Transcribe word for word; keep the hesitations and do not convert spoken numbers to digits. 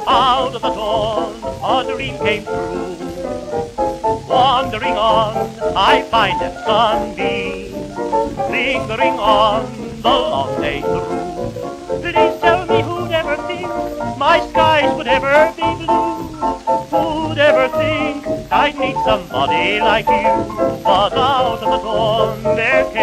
Out of the dawn, a dream came true. Wandering on, I find that sunbeam lingering on the long day through. Please tell me who'd ever think my skies would ever be blue? Who'd ever think I'd meet somebody like you? But out of the dawn there came